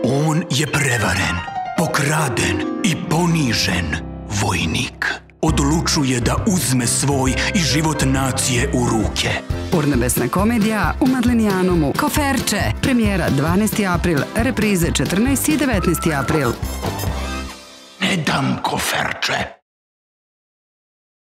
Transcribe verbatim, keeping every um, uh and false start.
On je prevaren, pokraden i ponižen vojnik. Odlučuje da uzme svoj i život nacije u ruke. Urnebesna komedija u Madlenijanomu. Koferče. Premijera dvanaesti april, reprize četrnaesti i devetnaesti april. Ne dam koferče.